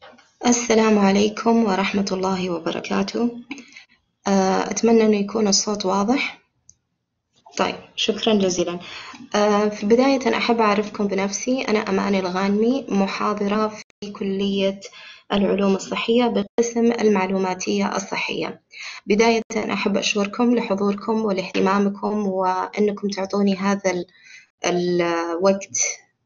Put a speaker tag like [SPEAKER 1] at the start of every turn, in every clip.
[SPEAKER 1] السلام عليكم ورحمة الله وبركاته. أتمنى أنه يكون الصوت واضح. طيب، شكرا جزيلا. في بداية أحب أعرفكم بنفسي. أنا أماني الغانمي، محاضرة في كلية العلوم الصحية بقسم المعلوماتية الصحية. بداية أحب أشكركم لحضوركم ولاهتمامكم وأنكم تعطوني هذا الوقت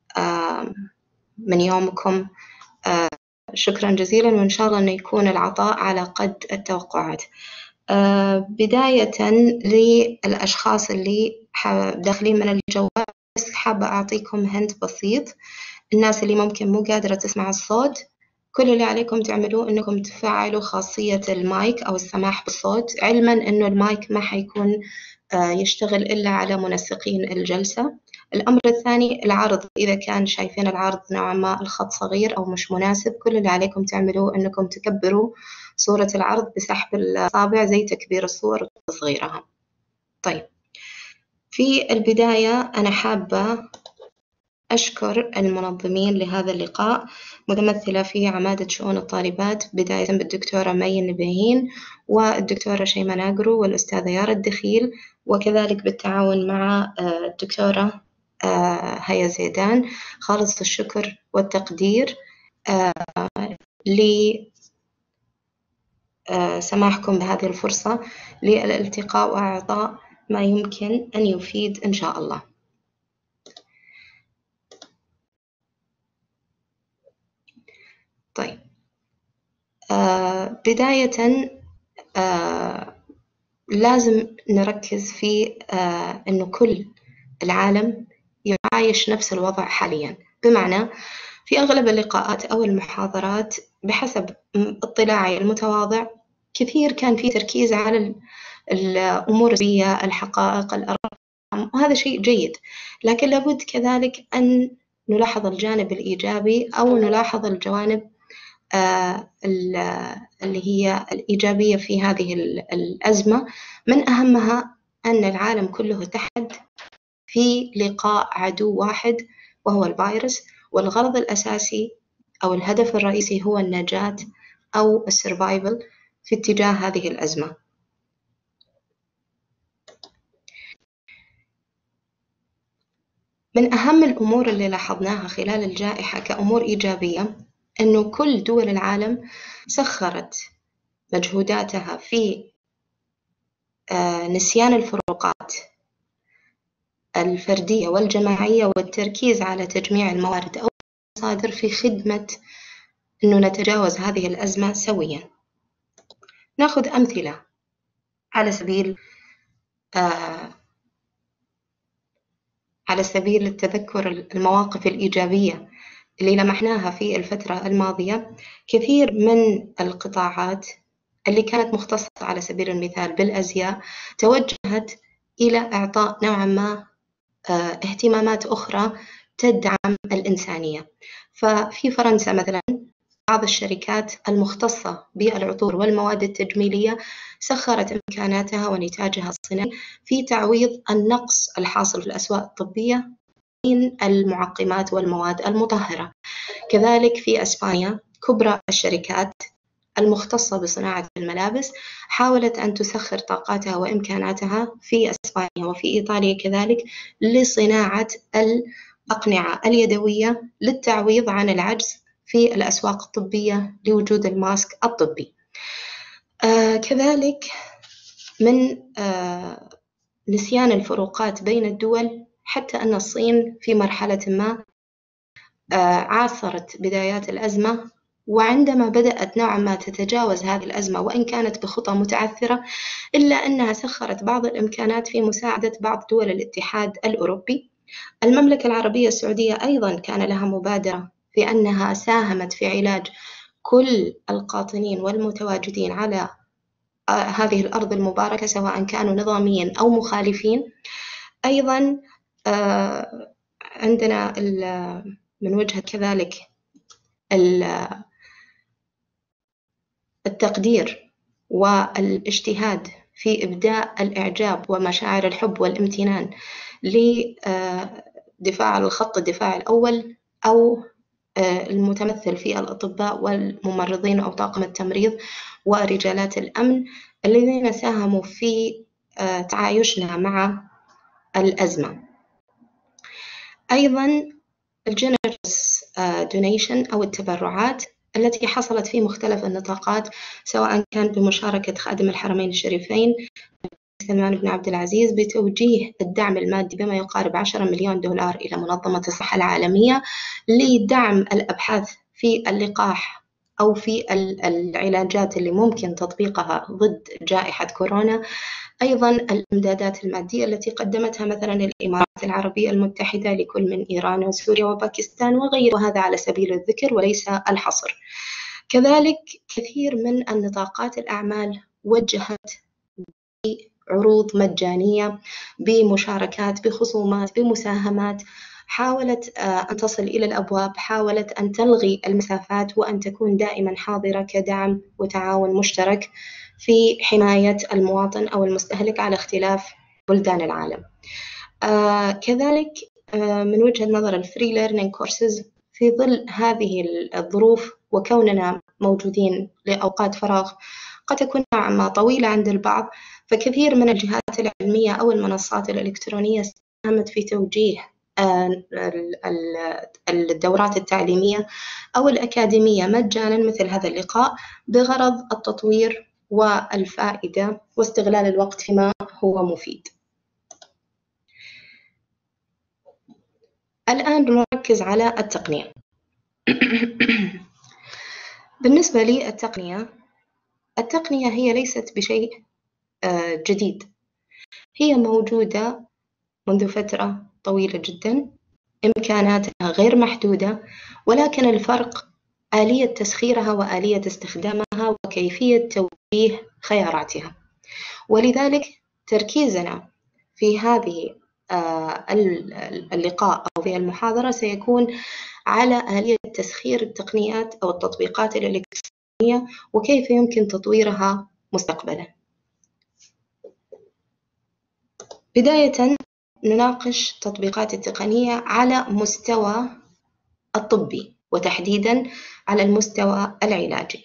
[SPEAKER 1] من يومكم. شكرا جزيلا، وإن شاء الله أنه يكون العطاء على قد التوقعات. بداية للأشخاص اللي داخلين من الجوال، بس حابة أعطيكم هنت بسيط. الناس اللي ممكن مو قادرة تسمع الصوت، كل اللي عليكم تعملوه إنكم تفعلوا خاصية المايك أو السماح بالصوت، علما إنه المايك ما حيكون يشتغل إلا على منسقين الجلسة. الأمر الثاني، العرض، إذا كان شايفين العرض نوعا ما الخط صغير أو مش مناسب، كل اللي عليكم تعملوه إنكم تكبروا صورة العرض بسحب الأصابع زي تكبير الصور وتصغيرها. طيب، في البداية أنا حابة أشكر المنظمين لهذا اللقاء، متمثلة في عمادة شؤون الطالبات بداية بالدكتورة مي النبيهين والدكتورة شيماء ناقرو والأستاذة يارا الدخيل، وكذلك بالتعاون مع الدكتورة هيا زيدان. خالص الشكر والتقدير لسماحكم بهذه الفرصة للالتقاء وإعطاء ما يمكن أن يفيد إن شاء الله. طيب، بداية لازم نركز في إنه كل العالم يعايش نفس الوضع حاليا، بمعنى في أغلب اللقاءات أو المحاضرات بحسب اطلاعي المتواضع كثير كان في تركيز على الأمور السلبية، الحقائق، الأرقام، وهذا شيء جيد، لكن لابد كذلك أن نلاحظ الجانب الإيجابي أو نلاحظ الجوانب اللي هي الإيجابية في هذه الأزمة. من أهمها أن العالم كله اتحد في لقاء عدو واحد وهو الفيروس، والغرض الأساسي أو الهدف الرئيسي هو النجاة أو السرفايفل في اتجاه هذه الأزمة. من أهم الأمور اللي لاحظناها خلال الجائحة كأمور إيجابية أنه كل دول العالم سخرت مجهوداتها في نسيان الفروقات الفردية والجماعية والتركيز على تجميع الموارد أو المصادر في خدمة أنه نتجاوز هذه الأزمة سويا. نأخذ أمثلة على سبيل التذكر المواقف الإيجابية اللي لمحناها في الفترة الماضية. كثير من القطاعات اللي كانت مختصة على سبيل المثال بالأزياء توجهت إلى إعطاء نوعا ما اهتمامات أخرى تدعم الإنسانية. ففي فرنسا مثلا بعض الشركات المختصة بالعطور والمواد التجميلية سخرت إمكاناتها ونتاجها الصناعي في تعويض النقص الحاصل في الأسواق الطبية من المعقمات والمواد المطهرة. كذلك في أسبانيا كبرى الشركات المختصة بصناعة الملابس حاولت أن تسخر طاقاتها وإمكاناتها في أسبانيا وفي إيطاليا كذلك لصناعة الأقنعة اليدوية للتعويض عن العجز في الأسواق الطبية لوجود الماسك الطبي. كذلك من نسيان الفروقات بين الدول، حتى أن الصين في مرحلة ما عاصرت بدايات الأزمة، وعندما بدأت نوعا ما تتجاوز هذه الأزمة وإن كانت بخطى متعثرة، إلا أنها سخرت بعض الإمكانات في مساعدة بعض دول الاتحاد الأوروبي. المملكة العربية السعودية أيضا كان لها مبادرة في أنها ساهمت في علاج كل القاطنين والمتواجدين على هذه الأرض المباركة سواء كانوا نظاميين أو مخالفين. أيضا عندنا من وجهة كذلك التقدير والاجتهاد في إبداء الإعجاب ومشاعر الحب والامتنان لدفاع الخط الدفاع الأول أو المتمثل في الأطباء والممرضين أو طاقم التمريض ورجالات الأمن الذين ساهموا في تعايشنا مع الأزمة. أيضاً الجينيرس دونيشن أو التبرعات التي حصلت في مختلف النطاقات، سواء كان بمشاركة خادم الحرمين الشريفين سلمان بن عبد العزيز بتوجيه الدعم المادي بما يقارب 10 مليون دولار إلى منظمة الصحة العالمية لدعم الأبحاث في اللقاح أو في العلاجات اللي ممكن تطبيقها ضد جائحة كورونا. أيضاً الإمدادات المادية التي قدمتها مثلاً الإمارات العربية المتحدة لكل من إيران وسوريا وباكستان وغيرها، وهذا على سبيل الذكر وليس الحصر. كذلك كثير من النطاقات الأعمال وجهت بعروض مجانية، بمشاركات، بخصومات، بمساهمات، حاولت أن تصل إلى الأبواب، حاولت أن تلغي المسافات وأن تكون دائماً حاضرة كدعم وتعاون مشترك في حماية المواطن أو المستهلك على اختلاف بلدان العالم. كذلك من وجهة نظر الفري ليرنينج كورسز، في ظل هذه الظروف وكوننا موجودين لأوقات فراغ قد تكون نوعاً ما طويلة عند البعض، فكثير من الجهات العلمية أو المنصات الإلكترونية ساهمت في توجيه الدورات التعليمية أو الأكاديمية مجاناً مثل هذا اللقاء بغرض التطوير والفائدة واستغلال الوقت فيما هو مفيد. الآن نركز على التقنية. بالنسبة لي التقنية هي ليست بشيء جديد، هي موجودة منذ فترة طويلة جدا، إمكاناتها غير محدودة، ولكن الفرق آلية تسخيرها وآلية استخدامها وكيفية توجيه خياراتها. ولذلك تركيزنا في هذه اللقاء أو في المحاضرة سيكون على آلية تسخير التقنيات أو التطبيقات الإلكترونية وكيف يمكن تطويرها مستقبلا. بداية نناقش تطبيقات التقنية على مستوى الطبي وتحديدا على المستوى العلاجي.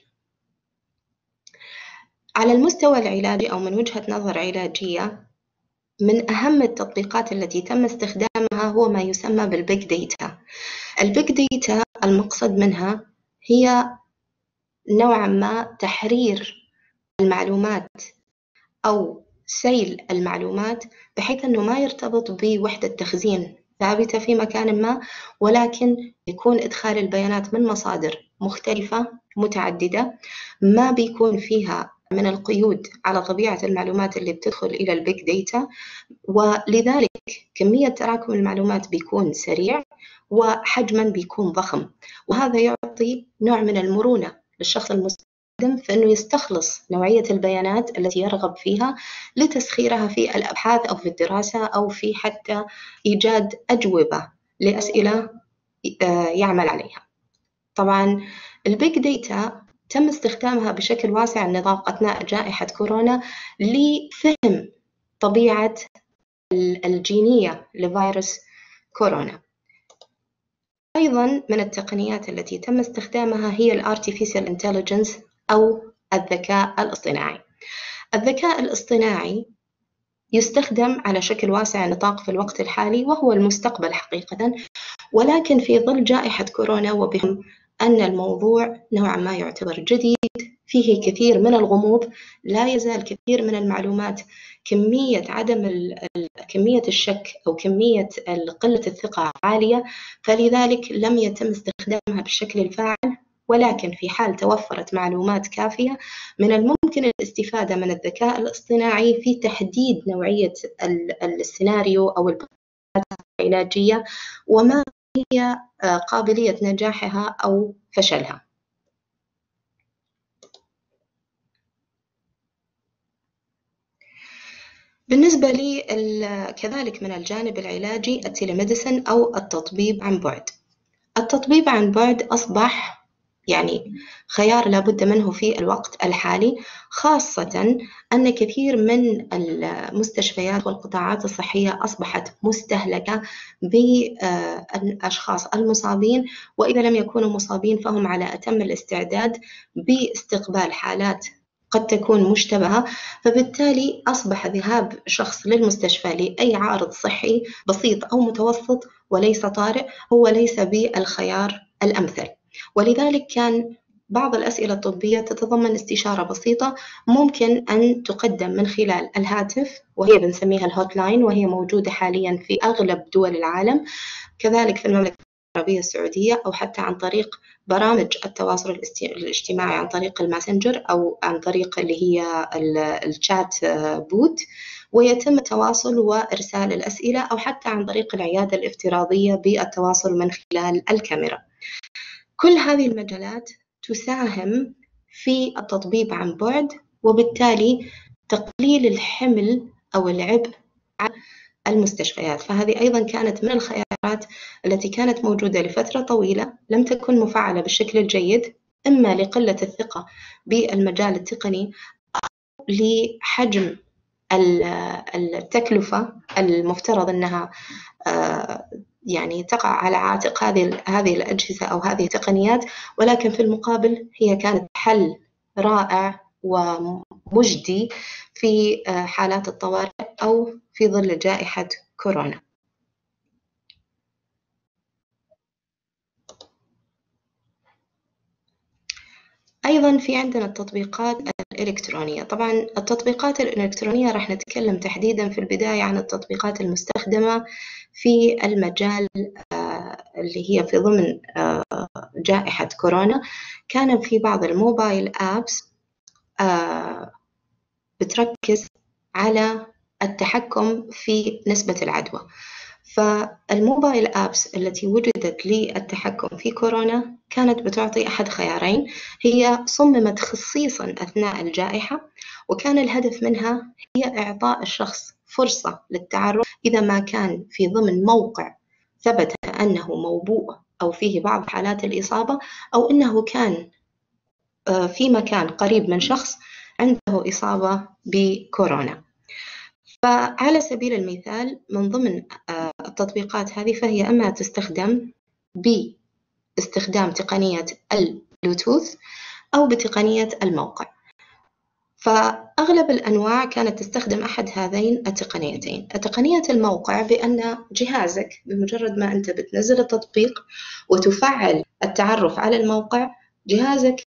[SPEAKER 1] على المستوى العلاجي أو من وجهة نظر علاجية، من أهم التطبيقات التي تم استخدامها هو ما يسمى بالبيج داتا. البيج داتا المقصد منها هي نوعا ما تحرير المعلومات أو سيل المعلومات بحيث أنه ما يرتبط بوحدة تخزين ثابتة في مكان ما، ولكن يكون إدخال البيانات من مصادر مختلفة متعددة، ما بيكون فيها من القيود على طبيعة المعلومات اللي بتدخل إلى البيج داتا، ولذلك كمية تراكم المعلومات بيكون سريع وحجماً بيكون ضخم، وهذا يعطي نوع من المرونة للشخص المستخدم في أنه يستخلص نوعية البيانات التي يرغب فيها لتسخيرها في الأبحاث أو في الدراسة أو في حتى إيجاد أجوبة لأسئلة يعمل عليها. طبعاً البيج داتا تم استخدامها بشكل واسع النطاق أثناء جائحة كورونا لفهم طبيعة الجينية لفيروس كورونا. أيضاً من التقنيات التي تم استخدامها هي الارتيفيشال انتليجنس أو الذكاء الاصطناعي. الذكاء الاصطناعي يستخدم على شكل واسع النطاق في الوقت الحالي وهو المستقبل حقيقة، ولكن في ظل جائحة كورونا وبهم أن الموضوع نوعا ما يعتبر جديد، فيه كثير من الغموض، لا يزال كثير من المعلومات كمية الشك أو كمية قلة الثقة عالية، فلذلك لم يتم استخدامها بالشكل الفاعل. ولكن في حال توفرت معلومات كافية من الممكن الاستفادة من الذكاء الاصطناعي في تحديد نوعية السيناريو أو العلاجية وما هي قابلية نجاحها أو فشلها. بالنسبة لي كذلك من الجانب العلاجي التيليميديسن أو التطبيب عن بعد. التطبيب عن بعد أصبح يعني خيار لابد منه في الوقت الحالي، خاصة أن كثير من المستشفيات والقطاعات الصحية أصبحت مستهلكة بالأشخاص المصابين، وإذا لم يكونوا مصابين فهم على أتم الاستعداد باستقبال حالات قد تكون مشتبهة، فبالتالي أصبح ذهاب شخص للمستشفى لأي عارض صحي بسيط أو متوسط وليس طارئ هو ليس بالخيار الأمثل. ولذلك كان بعض الأسئلة الطبية تتضمن استشارة بسيطة ممكن أن تقدم من خلال الهاتف، وهي بنسميها الهوت لاين، وهي موجودة حاليا في أغلب دول العالم، كذلك في المملكة العربية السعودية، أو حتى عن طريق برامج التواصل الاجتماعي عن طريق الماسنجر أو عن طريق اللي هي الشات بوت، ويتم التواصل وإرسال الأسئلة، أو حتى عن طريق العيادة الافتراضية بالتواصل من خلال الكاميرا. كل هذه المجالات تساهم في التطبيب عن بعد، وبالتالي تقليل الحمل أو العبء على المستشفيات. فهذه أيضا كانت من الخيارات التي كانت موجودة لفترة طويلة لم تكن مفعلة بالشكل الجيد، إما لقلة الثقة بالمجال التقني أو لحجم التكلفة المفترض أنها يعني تقع على عاتق هذه الأجهزة أو هذه التقنيات، ولكن في المقابل هي كانت حل رائع ومجدي في حالات الطوارئ أو في ظل جائحة كورونا. أيضا في عندنا التطبيقات الإلكترونية. طبعا التطبيقات الإلكترونية راح نتكلم تحديدا في البداية عن التطبيقات المستخدمة في المجال اللي هي في ضمن جائحة كورونا. كان في بعض الموبايل آبس بتركز على التحكم في نسبة العدوى. فالموبايل آبس التي وجدت للتحكم في كورونا كانت بتعطي أحد خيارين، هي صممت خصيصا أثناء الجائحة، وكان الهدف منها هي إعطاء الشخص فرصة للتعرف إذا ما كان في ضمن موقع ثبت أنه موبوء أو فيه بعض حالات الإصابة، أو أنه كان في مكان قريب من شخص عنده إصابة بكورونا. فعلى سبيل المثال من ضمن التطبيقات هذه فهي أما تستخدم باستخدام تقنية البلوتوث أو بتقنية الموقع. فأغلب الأنواع كانت تستخدم أحد هذين التقنيتين. تقنية الموقع بأن جهازك بمجرد ما أنت بتنزل التطبيق وتفعل التعرف على الموقع، جهازك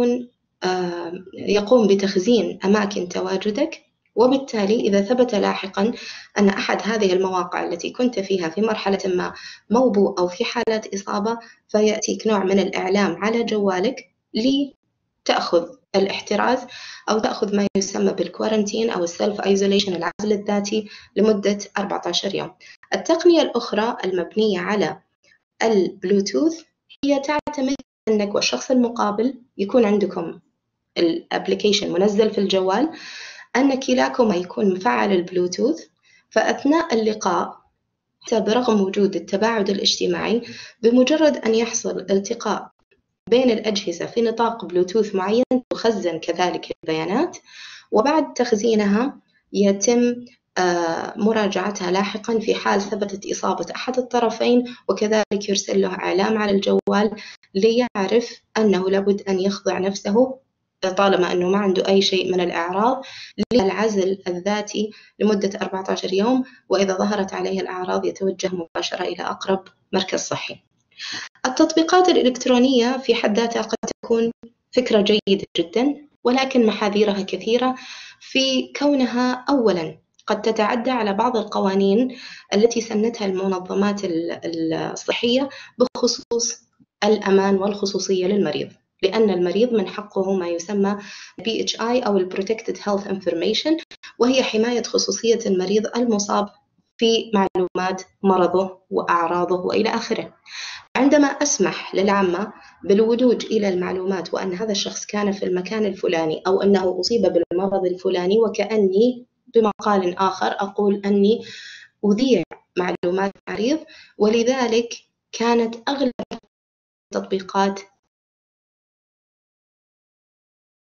[SPEAKER 1] يقوم بتخزين أماكن تواجدك، وبالتالي إذا ثبت لاحقاً أن أحد هذه المواقع التي كنت فيها في مرحلة ما موبوء أو في حالة إصابة، فيأتيك نوع من الإعلام على جوالك لتأخذ الاحتراز أو تأخذ ما يسمى بالكوارنتين أو السلف ايزوليشن، العزل الذاتي، لمدة 14 يوم. التقنية الأخرى المبنية على البلوتوث هي تعتمد أنك والشخص المقابل يكون عندكم الابليكيشن منزل في الجوال، أن كلاكما يكون مفعل البلوتوث، فأثناء اللقاء حتى برغم وجود التباعد الاجتماعي بمجرد أن يحصل التقاء بين الأجهزة في نطاق بلوتوث معين تخزن كذلك البيانات، وبعد تخزينها يتم مراجعتها لاحقا في حال ثبتت إصابة أحد الطرفين، وكذلك يرسل له إعلام على الجوال ليعرف أنه لابد أن يخضع نفسه طالما أنه ما عنده أي شيء من الأعراض للعزل الذاتي لمدة 14 يوم، وإذا ظهرت عليه الأعراض يتوجه مباشرة إلى أقرب مركز صحي. التطبيقات الإلكترونية في حد ذاتها قد تكون فكرة جيدة جدا، ولكن محاذيرها كثيرة في كونها أولا قد تتعدى على بعض القوانين التي سنتها المنظمات الصحية بخصوص الأمان والخصوصية للمريض، لأن المريض من حقه ما يسمى PHI أو Protected Health Information، وهي حماية خصوصية المريض المصاب في معلومات مرضه وأعراضه وإلى آخره. عندما أسمح للعامة بالولوج إلى المعلومات وأن هذا الشخص كان في المكان الفلاني أو أنه أصيب بالمرض الفلاني، وكأني بمقال آخر أقول أني أذيع معلومات المريض، ولذلك كانت أغلب التطبيقات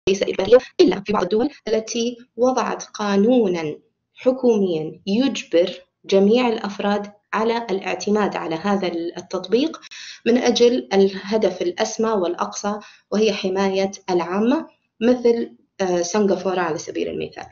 [SPEAKER 1] ليس إجبارية إلا في بعض الدول التي وضعت قانوناً حكومياً يجبر جميع الأفراد على الاعتماد على هذا التطبيق من أجل الهدف الأسمى والأقصى، وهي حماية العامة، مثل سنغافورة على سبيل المثال.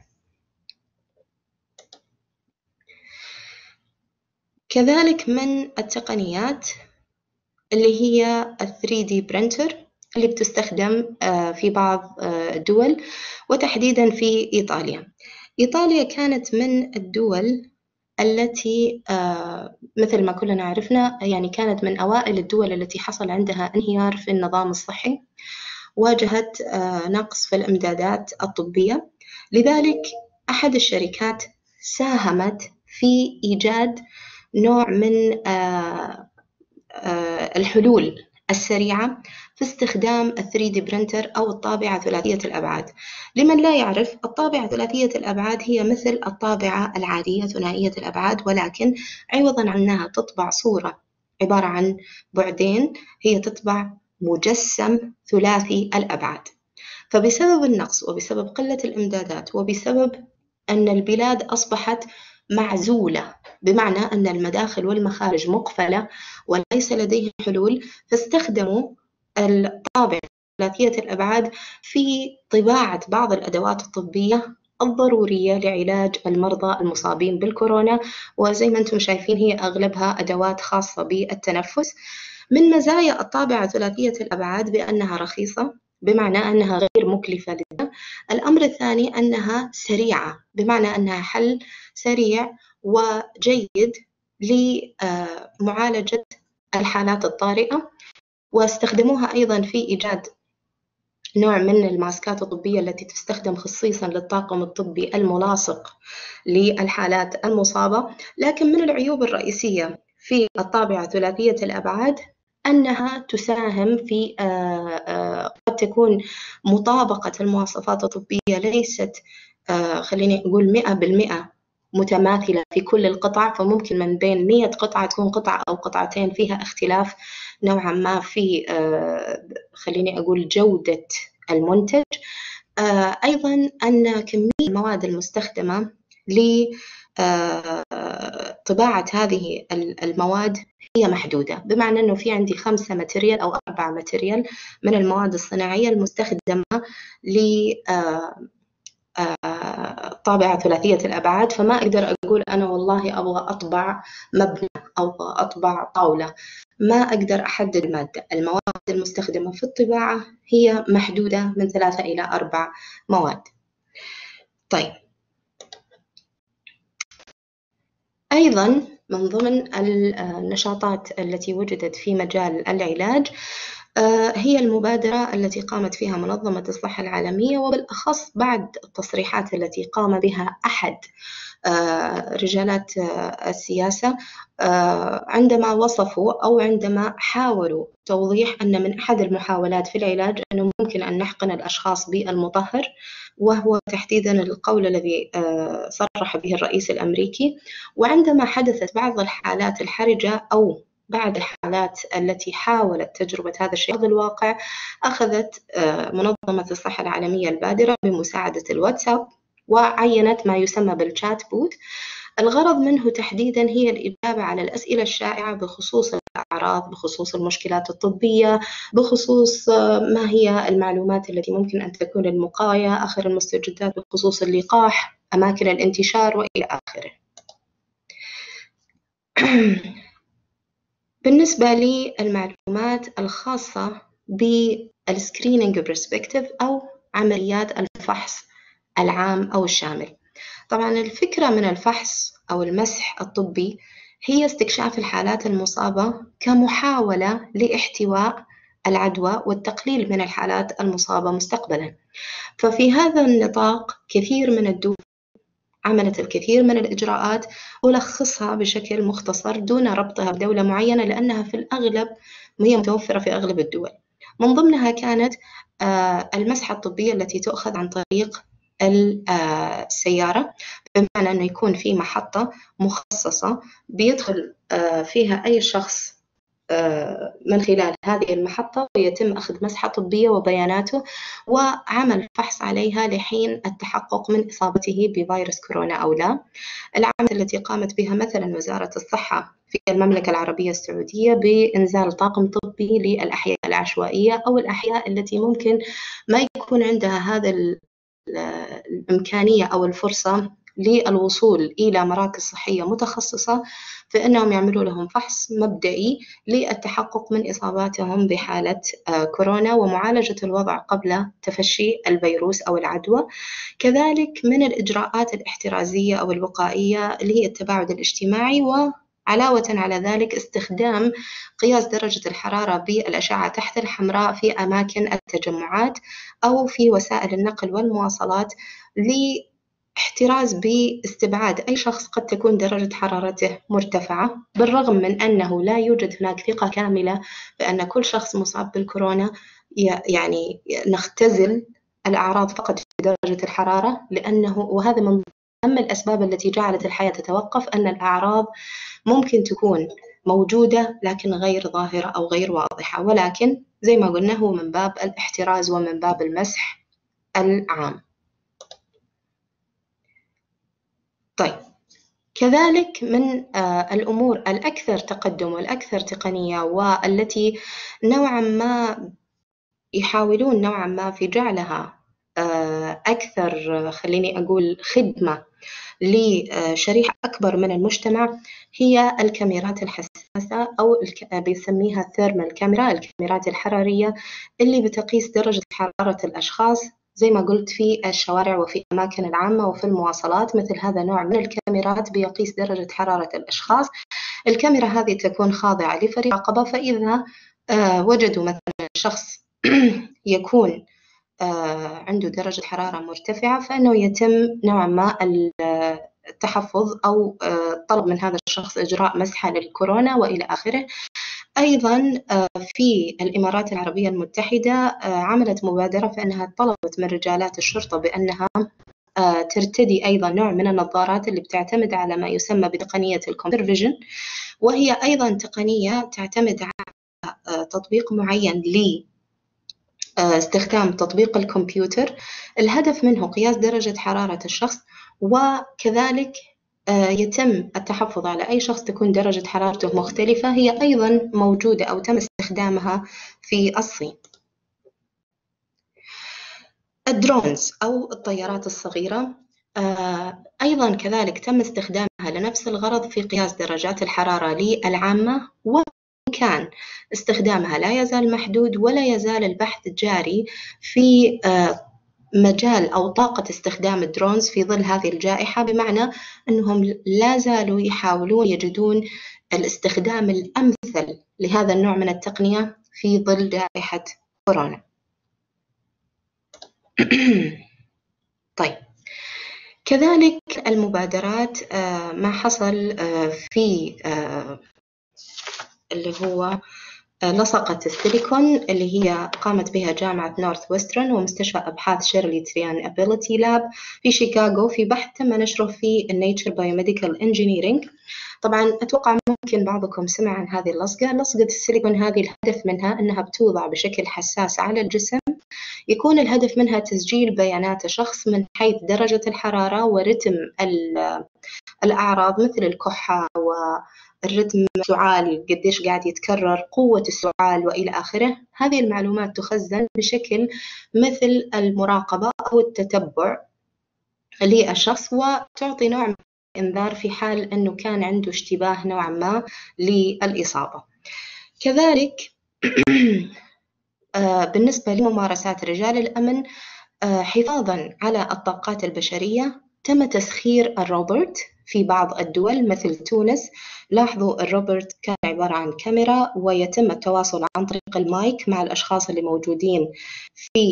[SPEAKER 1] كذلك من التقنيات اللي هي 3D printer اللي بتستخدم في بعض الدول، وتحديداً في إيطاليا. إيطاليا كانت من الدول التي مثل ما كلنا عرفنا يعني كانت من أوائل الدول التي حصل عندها انهيار في النظام الصحي، واجهت نقص في الإمدادات الطبية. لذلك أحد الشركات ساهمت في إيجاد نوع من الحلول السريعة في استخدام 3D printer أو الطابعة ثلاثية الأبعاد. لمن لا يعرف، الطابعة ثلاثية الأبعاد هي مثل الطابعة العادية ثنائية الأبعاد، ولكن عوضاً عن أنها تطبع صورة عبارة عن بعدين، هي تطبع مجسم ثلاثي الأبعاد. فبسبب النقص وبسبب قلة الإمدادات وبسبب أن البلاد أصبحت معزولة، بمعنى أن المداخل والمخارج مقفلة وليس لديهم حلول، فاستخدموا الطابعة ثلاثية الأبعاد في طباعة بعض الأدوات الطبية الضرورية لعلاج المرضى المصابين بالكورونا. وزي ما أنتم شايفين هي أغلبها أدوات خاصة بالتنفس. من مزايا الطابعة ثلاثية الأبعاد بأنها رخيصة، بمعنى أنها غير مكلفة للدولة. الأمر الثاني أنها سريعة، بمعنى أنها حل سريع وجيد لمعالجة الحالات الطارئة. واستخدموها أيضاً في إيجاد نوع من الماسكات الطبية التي تستخدم خصيصاً للطاقم الطبي الملاصق للحالات المصابة. لكن من العيوب الرئيسية في الطابعة ثلاثية الأبعاد أنها تساهم في قد تكون مطابقة المواصفات الطبية ليست خليني أقول 100% متماثلة في كل القطع، فممكن من بين 100 قطعة تكون قطعة أو قطعتين فيها اختلاف نوعا ما في خليني أقول جودة المنتج. أيضا أن كمية المواد المستخدمة لطباعة هذه المواد هي محدودة، بمعنى أنه في عندي 5 ماتيريال أو 4 ماتيريال من المواد الصناعية المستخدمة طابعة ثلاثية الأبعاد. فما أقدر أقول أنا والله أبغى أطبع مبنى أو أطبع طاولة، ما أقدر أحدد المادة. المواد المستخدمة في الطباعة هي محدودة من 3 إلى 4 مواد. طيب، أيضاً من ضمن النشاطات التي وجدت في مجال العلاج هي المبادرة التي قامت فيها منظمة الصحة العالمية، وبالأخص بعد التصريحات التي قام بها أحد رجالات السياسة عندما وصفوا أو عندما حاولوا توضيح أن من أحد المحاولات في العلاج أنه ممكن أن نحقن الأشخاص بالمطهر، وهو تحديداً القول الذي صرح به الرئيس الأمريكي. وعندما حدثت بعض الحالات الحرجة أو بعد الحالات التي حاولت تجربة هذا الشيء على الواقع، أخذت منظمة الصحة العالمية البادرة بمساعدة الواتساب وعينت ما يسمى بالشات بوت. الغرض منه تحديداً هي الإجابة على الأسئلة الشائعة بخصوص الأعراض، بخصوص المشكلات الطبية، بخصوص ما هي المعلومات التي ممكن أن تكون للوقاية، آخر المستجدات بخصوص اللقاح، أماكن الانتشار وإلى آخره. بالنسبة للمعلومات الخاصة بالسكرينينج برسبكتيف أو عمليات الفحص العام أو الشامل، طبعاً الفكرة من الفحص أو المسح الطبي هي استكشاف الحالات المصابة كمحاولة لاحتواء العدوى والتقليل من الحالات المصابة مستقبلاً. ففي هذا النطاق كثير من الدول عملت الكثير من الإجراءات، ألخصها بشكل مختصر دون ربطها بدولة معينة، لأنها في الأغلب هي متوفرة في أغلب الدول. من ضمنها كانت المسحة الطبية التي تؤخذ عن طريق السيارة، بمعنى أنه يكون في محطة مخصصة بيدخل فيها أي شخص من خلال هذه المحطة، ويتم أخذ مسحة طبية وبياناته وعمل فحص عليها لحين التحقق من إصابته بفيروس كورونا أو لا. العمل التي قامت بها مثلا وزارة الصحة في المملكة العربية السعودية بإنزال طاقم طبي للأحياء العشوائية أو الأحياء التي ممكن ما يكون عندها هذا الإمكانية أو الفرصة للوصول إلى مراكز صحية متخصصة، فإنهم يعملوا لهم فحص مبدئي للتحقق من إصاباتهم بحالة كورونا ومعالجة الوضع قبل تفشي الفيروس أو العدوى. كذلك من الإجراءات الاحترازية أو الوقائية اللي هي التباعد الاجتماعي، وعلاوة على ذلك استخدام قياس درجة الحرارة بالأشعة تحت الحمراء في أماكن التجمعات أو في وسائل النقل والمواصلات لاحتراز باستبعاد أي شخص قد تكون درجة حرارته مرتفعة، بالرغم من أنه لا يوجد هناك ثقة كاملة بأن كل شخص مصاب بالكورونا يعني نختزل الأعراض فقط في درجة الحرارة، لأنه وهذا من أهم الأسباب التي جعلت الحياة تتوقف، أن الأعراض ممكن تكون موجودة لكن غير ظاهرة أو غير واضحة، ولكن زي ما قلنا هو من باب الاحتراز ومن باب المسح العام. طيب، كذلك من الأمور الأكثر تقدم والأكثر تقنية والتي نوعا ما يحاولون نوعا ما في جعلها أكثر خليني أقول خدمة لشريحة أكبر من المجتمع، هي الكاميرات الحساسة أو بيسميها الثيرمال كاميرا، الكاميرات الحرارية اللي بتقيس درجة حرارة الأشخاص زي ما قلت في الشوارع وفي الأماكن العامة وفي المواصلات. مثل هذا نوع من الكاميرات بيقيس درجة حرارة الأشخاص. الكاميرا هذه تكون خاضعة لفريق مراقبة، فإذا وجدوا مثلا شخص يكون عنده درجة حرارة مرتفعة، فإنه يتم نوعا ما التحفظ أو طلب من هذا الشخص إجراء مسحة للكورونا وإلى آخره. أيضا في الإمارات العربية المتحدة عملت مبادرة فإنها طلبت من رجالات الشرطة بأنها ترتدي أيضا نوع من النظارات اللي بتعتمد على ما يسمى بتقنية الكمبيوتر فيجن، وهي أيضا تقنية تعتمد على تطبيق معين استخدام تطبيق الكمبيوتر. الهدف منه قياس درجة حرارة الشخص، وكذلك يتم التحفظ على أي شخص تكون درجة حرارته مختلفة. هي أيضا موجودة أو تم استخدامها في الصين. الدرونز أو الطيارات الصغيرة أيضا كذلك تم استخدامها لنفس الغرض في قياس درجات الحرارة للعامة، وكان استخدامها لا يزال محدود ولا يزال البحث جاري في مجال أو طاقة استخدام الدرونز في ظل هذه الجائحة، بمعنى أنهم لا زالوا يحاولون يجدون الاستخدام الأمثل لهذا النوع من التقنية في ظل جائحة كورونا. طيب، كذلك المبادرات ما حصل في اللي هو لصقة السيليكون اللي هي قامت بها جامعة نورث ويسترن ومستشفى أبحاث شيرلي تريان أبيليتي لاب في شيكاغو، في بحث تم نشره في النيتشر بايوميديكال انجينيرينج. طبعا أتوقع ممكن بعضكم سمع عن هذه اللصقة. لصقة السيليكون هذه الهدف منها أنها بتوضع بشكل حساس على الجسم، يكون الهدف منها تسجيل بيانات شخص من حيث درجة الحرارة ورتم الأعراض مثل الكحة والرتم السعال قديش قاعد يتكرر، قوة السعال وإلى آخره. هذه المعلومات تخزن بشكل مثل المراقبة أو التتبع للشخص، وتعطي نوع من الإنذار في حال أنه كان عنده اشتباه نوعا ما للإصابة. كذلك بالنسبة لممارسات رجال الأمن حفاظاً على الطاقات البشرية، تم تسخير الروبوت في بعض الدول مثل تونس. لاحظوا الروبوت كان عبارة عن كاميرا، ويتم التواصل عن طريق المايك مع الأشخاص اللي موجودين في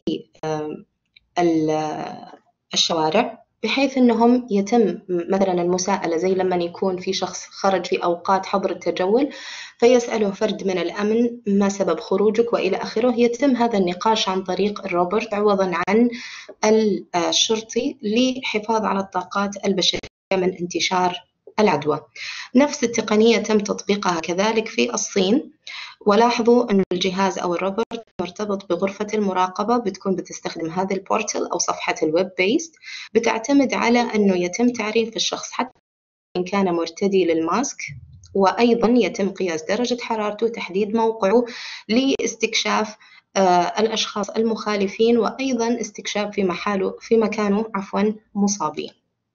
[SPEAKER 1] الشوارع، بحيث أنهم يتم مثلا المساءلة، زي لما يكون في شخص خرج في أوقات حظر التجول فيسأله فرد من الأمن ما سبب خروجك وإلى آخره. يتم هذا النقاش عن طريق الروبوت عوضا عن الشرطي للحفاظ على الطاقات البشرية من انتشار العدوى. نفس التقنية تم تطبيقها كذلك في الصين، ولاحظوا أن الجهاز أو الروبوت مرتبط بغرفة المراقبة، بتكون بتستخدم هذا البورتال أو صفحة الويب بيست، بتعتمد على أنه يتم تعريف الشخص حتى إن كان مرتدي للماسك، وأيضا يتم قياس درجة حرارته، تحديد موقعه لاستكشاف الأشخاص المخالفين، وأيضا استكشاف في مكانه مصابين.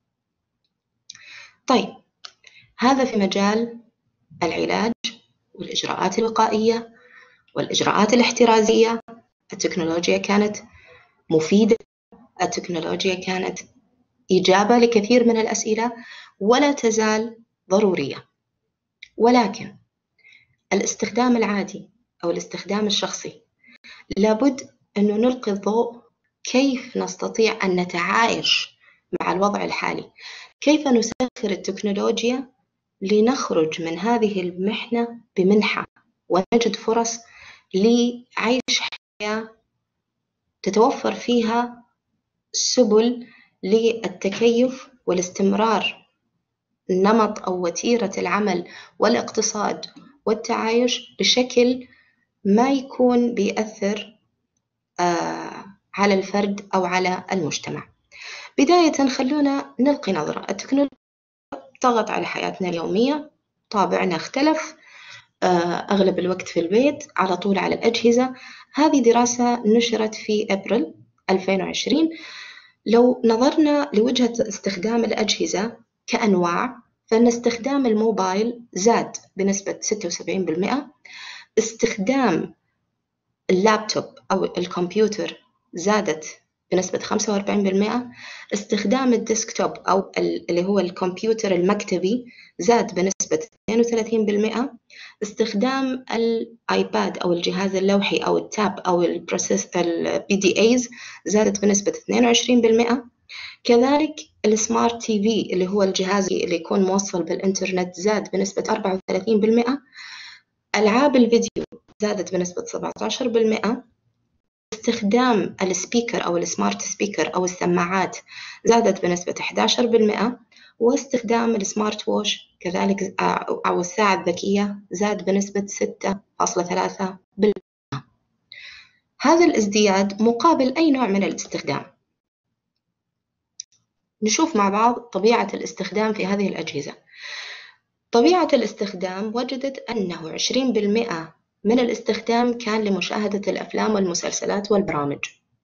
[SPEAKER 1] طيب، هذا في مجال العلاج والإجراءات الوقائية والإجراءات الاحترازية. التكنولوجيا كانت مفيدة، التكنولوجيا كانت إجابة لكثير من الأسئلة، ولا تزال ضرورية. ولكن الاستخدام العادي أو الاستخدام الشخصي لابد أنه نلقي الضوء كيف نستطيع أن نتعايش مع الوضع الحالي، كيف نسخر التكنولوجيا لنخرج من هذه المحنة بمنحة، ونجد فرص لعيش حياة تتوفر فيها سبل للتكيف والاستمرار نمط أو وتيرة العمل والاقتصاد والتعايش بشكل ما يكون بيأثر على الفرد أو على المجتمع. بداية خلونا نلقي نظرة. التكنولوجيا طغت على حياتنا اليومية، طابعنا اختلف، أغلب الوقت في البيت، على طول على الأجهزة. هذه دراسة نشرت في أبريل 2020. لو نظرنا لوجهة استخدام الأجهزة كأنواع، فإن استخدام الموبايل زاد بنسبة 76%، استخدام اللابتوب أو الكمبيوتر زادت بنسبة 45%، استخدام الديسكتوب أو اللي هو الكمبيوتر المكتبي زاد بنسبة 32%، استخدام الآيباد أو الجهاز اللوحي أو التاب أو الPDAs زادت بنسبة 22%. كذلك السمارت تي في اللي هو الجهاز اللي يكون موصل بالإنترنت زاد بنسبة 34%. ألعاب الفيديو زادت بنسبة 17%. استخدام السبيكر أو السمارت سبيكر أو السماعات زادت بنسبة 11%. واستخدام السمارت ووش كذلك أو الساعة الذكية زاد بنسبة 6.3%. هذا الازدياد مقابل أي نوع من الاستخدام. نشوف مع بعض طبيعة الاستخدام في هذه الأجهزة. طبيعة الاستخدام وجدت أنه 20% من الاستخدام كان لمشاهدة الأفلام والمسلسلات والبرامج،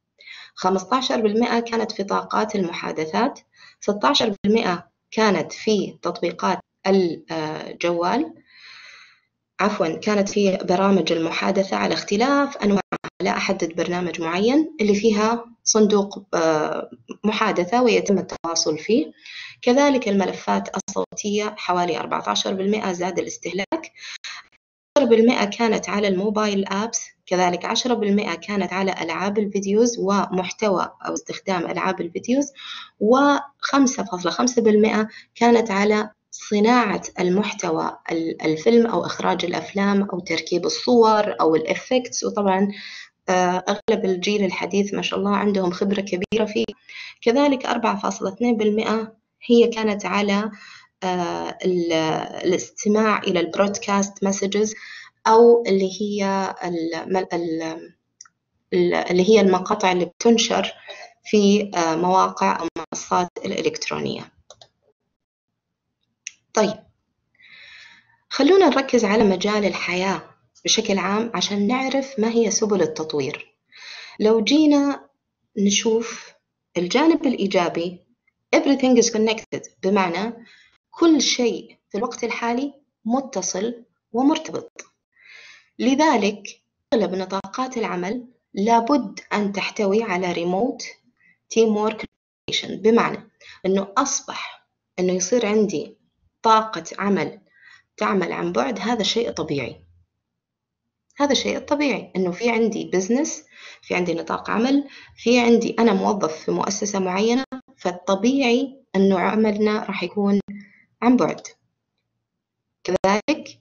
[SPEAKER 1] 15% كانت في طاقات المحادثات، 16% كانت في تطبيقات الجوال، كانت في برامج المحادثة على اختلاف أنواعها، لا أحدد برنامج معين اللي فيها صندوق محادثة ويتم التواصل فيه. كذلك الملفات الصوتية حوالي 14% زاد الاستهلاك، 10% كانت على الموبايل آبس، كذلك 10% كانت على ألعاب الفيديوز ومحتوى أو استخدام ألعاب الفيديوز، و5.5% كانت على صناعة المحتوى الفيلم أو إخراج الأفلام أو تركيب الصور أو الإفكتس. وطبعا أغلب الجيل الحديث ما شاء الله عندهم خبرة كبيرة فيه. كذلك 4.2% هي كانت على الاستماع إلى البرودكاست مسجز أو اللي هي المقاطع اللي بتنشر في مواقع أو منصات الإلكترونية. طيب، خلونا نركز على مجال الحياة بشكل عام عشان نعرف ما هي سبل التطوير. لو جينا نشوف الجانب الإيجابي، everything is connected، بمعنى كل شيء في الوقت الحالي متصل ومرتبط. لذلك أغلب نطاقات العمل لابد أن تحتوي على remote teamwork collaboration، بمعنى أنه أصبح أنه يصير عندي طاقة عمل تعمل عن بعد. هذا شيء طبيعي، هذا شيء طبيعي أنه في عندي بزنس، في عندي نطاق عمل، في عندي أنا موظف في مؤسسة معينة، فالطبيعي أنه عملنا راح يكون عن بعد. كذلك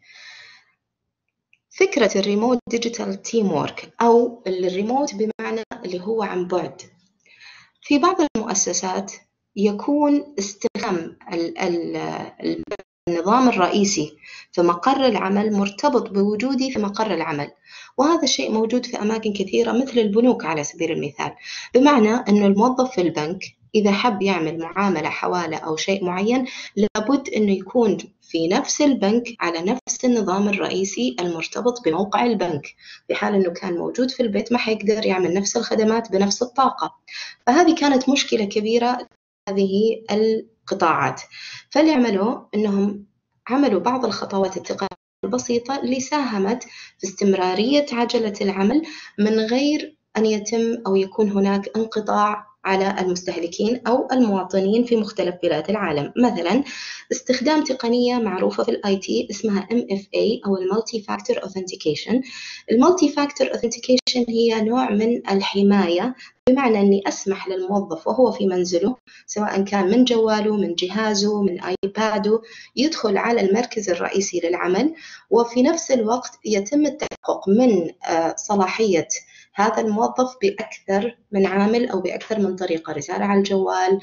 [SPEAKER 1] فكرة الريموت ديجيتال تيم وورك أو الريموت بمعنى اللي هو عن بعد. في بعض المؤسسات يكون استخدام النظام الرئيسي في مقر العمل مرتبط بوجودي في مقر العمل. وهذا الشيء موجود في أماكن كثيرة مثل البنوك على سبيل المثال، بمعنى أن الموظف في البنك إذا حب يعمل معاملة حوالة أو شيء معين لابد أنه يكون في نفس البنك على نفس النظام الرئيسي المرتبط بموقع البنك. في حال أنه كان موجود في البيت ما حيقدر يعمل نفس الخدمات بنفس الطاقة. فهذه كانت مشكلة كبيرة هذه القطاعات. فاللي عملوه أنهم عملوا بعض الخطوات التقنية البسيطة اللي ساهمت في استمرارية عجلة العمل من غير أن يتم أو يكون هناك انقطاع على المستهلكين أو المواطنين في مختلف بلاد العالم. مثلاً استخدام تقنية معروفة في الآي تي اسمها MFA أو Multi Factor Authentication. Multi Factor Authentication هي نوع من الحماية، بمعنى أني أسمح للموظف وهو في منزله سواء كان من جواله من جهازه من آيباده يدخل على المركز الرئيسي للعمل، وفي نفس الوقت يتم التحقق من صلاحية هذا الموظف بأكثر من عامل أو بأكثر من طريقة، رسالة على الجوال،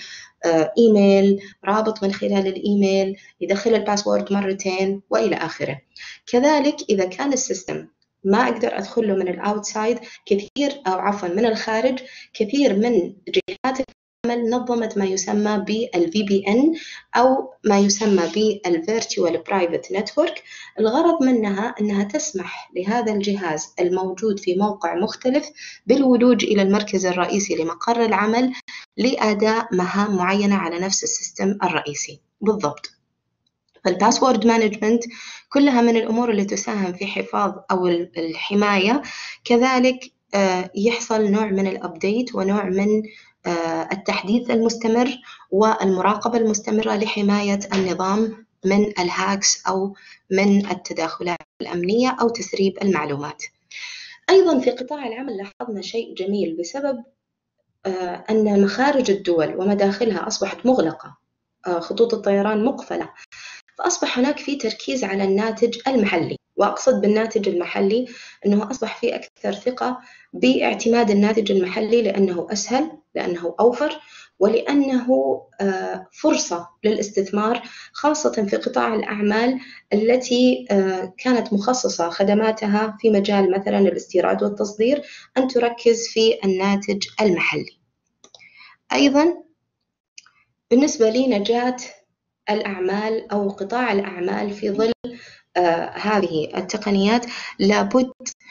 [SPEAKER 1] إيميل، رابط من خلال الإيميل، يدخل الباسورد مرتين وإلى آخره. كذلك إذا كان السيستم ما أقدر أدخل له من الأوتسايد كثير أو عفوا من الخارج، كثير من جهات العمل نظمت ما يسمى بالVPN أو ما يسمى بالVirtual Private Network. الغرض منها أنها تسمح لهذا الجهاز الموجود في موقع مختلف بالولوج إلى المركز الرئيسي لمقر العمل لأداء مهام معينة على نفس السيستم الرئيسي بالضبط. فالباسورد مانجمنت كلها من الأمور اللي تساهم في حفاظ أو الحماية. كذلك يحصل نوع من الأبديت ونوع من التحديث المستمر والمراقبة المستمرة لحماية النظام من الهاكس أو من التداخلات الأمنية أو تسريب المعلومات. أيضا في قطاع العمل لاحظنا شيء جميل بسبب أن مخارج الدول ومداخلها أصبحت مغلقة، خطوط الطيران مقفلة، فأصبح هناك في تركيز على الناتج المحلي. وأقصد بالناتج المحلي أنه أصبح في أكثر ثقة باعتماد الناتج المحلي لأنه أسهل، لأنه أوفر، ولأنه فرصة للاستثمار، خاصة في قطاع الأعمال التي كانت مخصصة خدماتها في مجال مثلا الاستيراد والتصدير أن تركز في الناتج المحلي. أيضا بالنسبة لنجاة الأعمال أو قطاع الأعمال في ظل هذه التقنيات لابد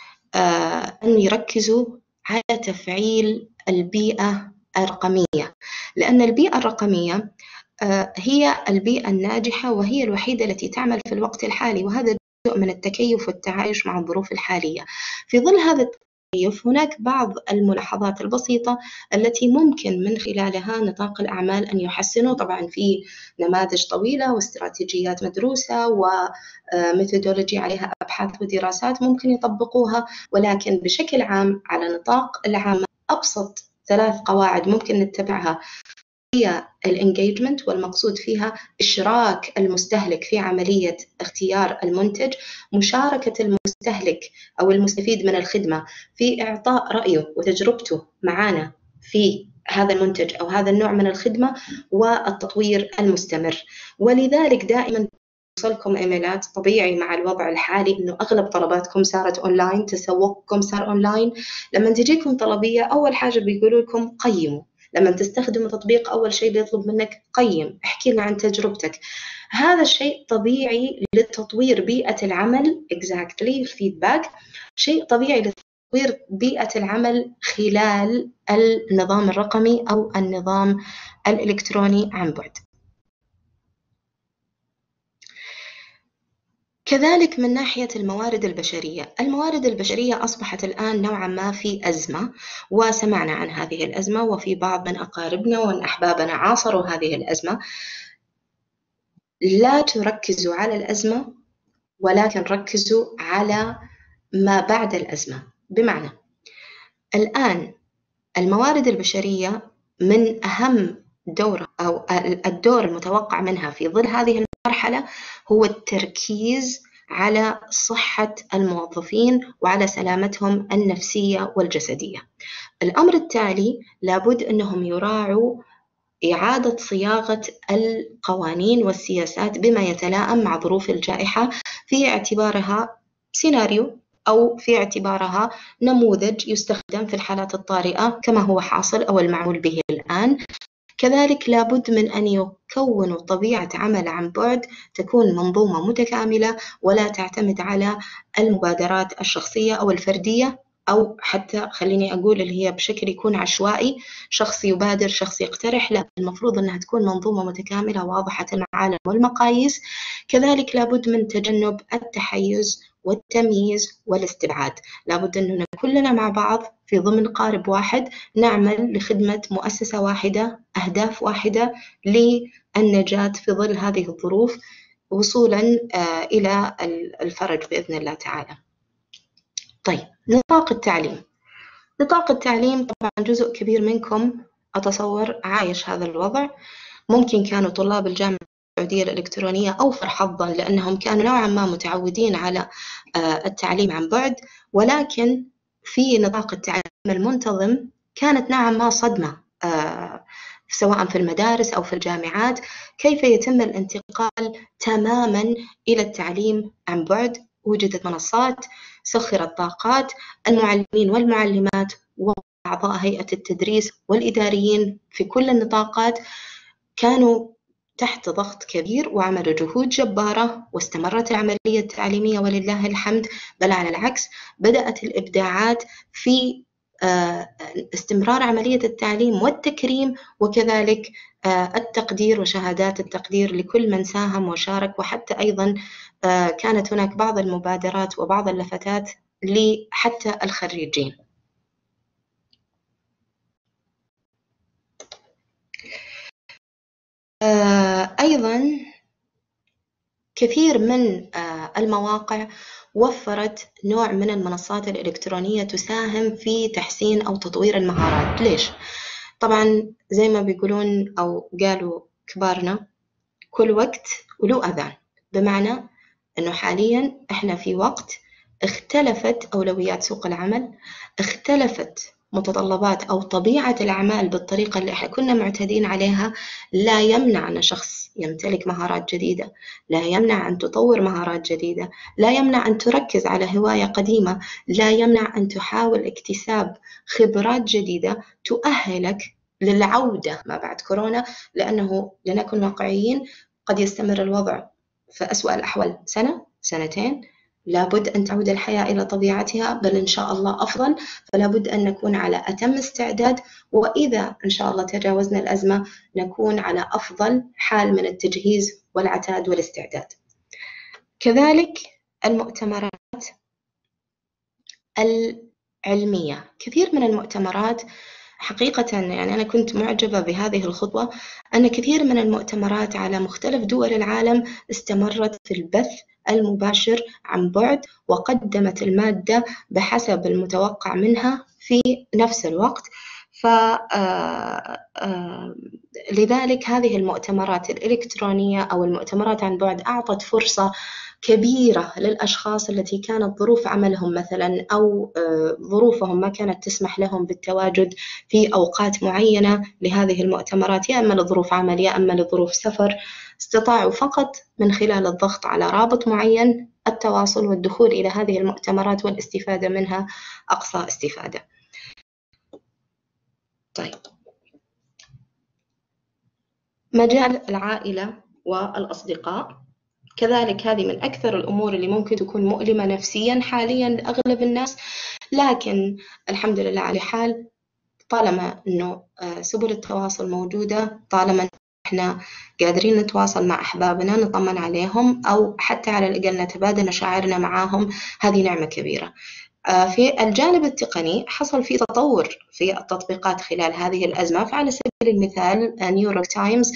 [SPEAKER 1] أن يركزوا على تفعيل البيئة الرقمية، لأن البيئة الرقمية هي البيئة الناجحة وهي الوحيدة التي تعمل في الوقت الحالي، وهذا جزء من التكيف والتعايش مع الظروف الحالية. في ظل هذا التكيف هناك بعض الملاحظات البسيطة التي ممكن من خلالها نطاق الأعمال أن يحسنوا. طبعا في نماذج طويلة واستراتيجيات مدروسة وميثودولوجي عليها أبحاث ودراسات ممكن يطبقوها، ولكن بشكل عام على نطاق العام أبسط 3 قواعد ممكن نتبعها هي الانجيجمنت، والمقصود فيها إشراك المستهلك في عملية اختيار المنتج، مشاركة المستهلك أو المستفيد من الخدمة في إعطاء رأيه وتجربته معنا في هذا المنتج أو هذا النوع من الخدمة، والتطوير المستمر. ولذلك دائما توصلكم إيميلات طبيعي مع الوضع الحالي إنه أغلب طلباتكم صارت أونلاين، تسوقكم صار أونلاين. لما تجيكم طلبية أول حاجة بيقولوا لكم قيموا، لما تستخدموا تطبيق أول شيء بيطلب منك قيم، احكي لنا عن تجربتك. هذا شيء طبيعي لتطوير بيئة العمل، exactly feedback، شيء طبيعي لتطوير بيئة العمل خلال النظام الرقمي أو النظام الإلكتروني عن بعد. كذلك من ناحية الموارد البشرية، الموارد البشرية أصبحت الآن نوعا ما في أزمة، وسمعنا عن هذه الأزمة، وفي بعض من أقاربنا ومن أحبابنا عاصروا هذه الأزمة. لا تركزوا على الأزمة ولكن ركزوا على ما بعد الأزمة. بمعنى الآن الموارد البشرية من أهم دور أو الدور المتوقع منها في ظل هذه المرحلة هو التركيز على صحة الموظفين وعلى سلامتهم النفسية والجسدية. الأمر التالي لابد أنهم يراعوا إعادة صياغة القوانين والسياسات بما يتلائم مع ظروف الجائحة، في اعتبارها سيناريو أو في اعتبارها نموذج يستخدم في الحالات الطارئة كما هو حاصل أو المعمول به الآن. كذلك لابد من أن يكونوا طبيعة عمل عن بعد تكون منظومة متكاملة ولا تعتمد على المبادرات الشخصية أو الفردية، أو حتى خليني أقول اللي هي بشكل يكون عشوائي، شخص يبادر شخص يقترح. لا، المفروض أنها تكون منظومة متكاملة واضحة المعالم والمقاييس. كذلك لابد من تجنب التحيز والتمييز والاستبعاد. لابد أننا كلنا مع بعض في ضمن قارب واحد نعمل لخدمة مؤسسة واحدة، أهداف واحدة للنجاة في ظل هذه الظروف، وصولا إلى الفرج بإذن الله تعالى. طيب، نطاق التعليم. نطاق التعليم طبعا جزء كبير منكم أتصور عايش هذا الوضع. ممكن كانوا طلاب الجامعة السعودية الإلكترونية أوفر حظا لأنهم كانوا نوعا ما متعودين على التعليم عن بعد، ولكن في نطاق التعليم المنتظم كانت نوعا ما صدمة، سواء في المدارس أو في الجامعات، كيف يتم الانتقال تماما إلى التعليم عن بعد. وجدت منصات، سخرت طاقات، المعلمين والمعلمات وأعضاء هيئة التدريس والإداريين في كل النطاقات كانوا تحت ضغط كبير وعملوا جهود جبارة، واستمرت العملية التعليمية ولله الحمد، بل على العكس بدأت الإبداعات في استمرار عملية التعليم والتكريم، وكذلك التقدير وشهادات التقدير لكل من ساهم وشارك. وحتى أيضا كانت هناك بعض المبادرات وبعض اللفتات لحتى الخريجين. أيضا كثير من المواقع وفرت نوع من المنصات الإلكترونية تساهم في تحسين أو تطوير المهارات. ليش؟ طبعا زي ما بيقولون أو قالوا كبارنا، كل وقت وله أذان. بمعنى أنه حاليا إحنا في وقت اختلفت أولويات سوق العمل، اختلفت متطلبات أو طبيعة الأعمال بالطريقة اللي إحنا كنا معتادين عليها. لا يمنع أن شخص يمتلك مهارات جديدة، لا يمنع أن تطور مهارات جديدة، لا يمنع أن تركز على هواية قديمة، لا يمنع أن تحاول اكتساب خبرات جديدة تؤهلك للعودة ما بعد كورونا. لأنه لنكن واقعيين، قد يستمر الوضع في أسوأ الأحوال سنة سنتين، لابد أن تعود الحياة إلى طبيعتها، بل إن شاء الله أفضل. فلا بد أن نكون على أتم استعداد، وإذا إن شاء الله تجاوزنا الأزمة نكون على أفضل حال من التجهيز والعتاد والاستعداد. كذلك المؤتمرات العلمية، كثير من المؤتمرات حقيقة يعني أنا كنت معجبة بهذه الخطوة، أن كثير من المؤتمرات على مختلف دول العالم استمرت في البث المباشر عن بعد، وقدمت المادة بحسب المتوقع منها في نفس الوقت. لذلك هذه المؤتمرات الإلكترونية أو المؤتمرات عن بعد أعطت فرصة كبيرة للأشخاص التي كانت ظروف عملهم مثلا أو ظروفهم ما كانت تسمح لهم بالتواجد في أوقات معينة لهذه المؤتمرات، يا أما لظروف عمل يا أما لظروف سفر، استطاعوا فقط من خلال الضغط على رابط معين التواصل والدخول إلى هذه المؤتمرات والاستفادة منها أقصى استفادة. طيب، مجال العائلة والأصدقاء كذلك هذه من أكثر الأمور اللي ممكن تكون مؤلمة نفسيا حاليا لأغلب الناس، لكن الحمد لله على حال، طالما أنه سبل التواصل موجودة، طالما إحنا قادرين نتواصل مع أحبابنا نطمن عليهم أو حتى على الأقل نتبادل مشاعرنا معاهم، هذه نعمة كبيرة. في الجانب التقني حصل في تطور في التطبيقات خلال هذه الأزمة. فعلى سبيل المثال نيويورك تايمز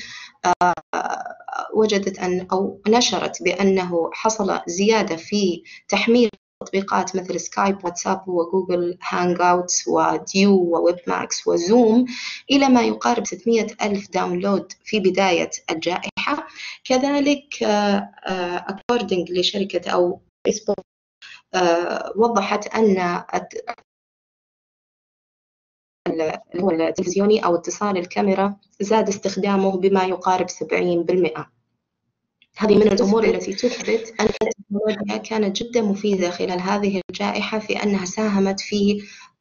[SPEAKER 1] وجدت أن أو نشرت بأنه حصل زيادة في تحميل تطبيقات مثل سكايب واتساب وجوجل هانج أوتس وديو وويب ماكس وزوم إلى ما يقارب 600 ألف داونلود في بداية الجائحة. كذلك according لشركة أو فيسبوك وضحت أن اللي هو التلفزيوني أو اتصال الكاميرا زاد استخدامه بما يقارب 70%. هذه من الأمور التي تثبت أن التكنولوجيا كانت جدا مفيدة خلال هذه الجائحة في أنها ساهمت في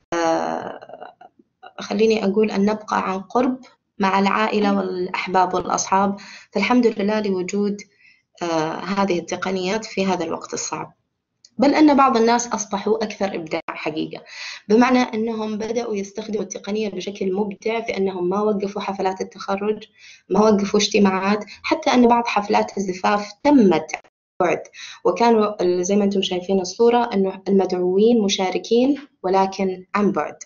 [SPEAKER 1] خليني أقول أن نبقى عن قرب مع العائلة والأحباب والأصحاب، فالحمد لله لوجود هذه التقنيات في هذا الوقت الصعب. بل أن بعض الناس أصبحوا أكثر إبداع حقيقة، بمعنى أنهم بدأوا يستخدموا التقنية بشكل مبدع في أنهم ما وقفوا حفلات التخرج، ما وقفوا اجتماعات، حتى أن بعض حفلات الزفاف تمت بعد، وكانوا زي ما أنتم شايفين الصورة أنه المدعوين مشاركين ولكن عن بعد.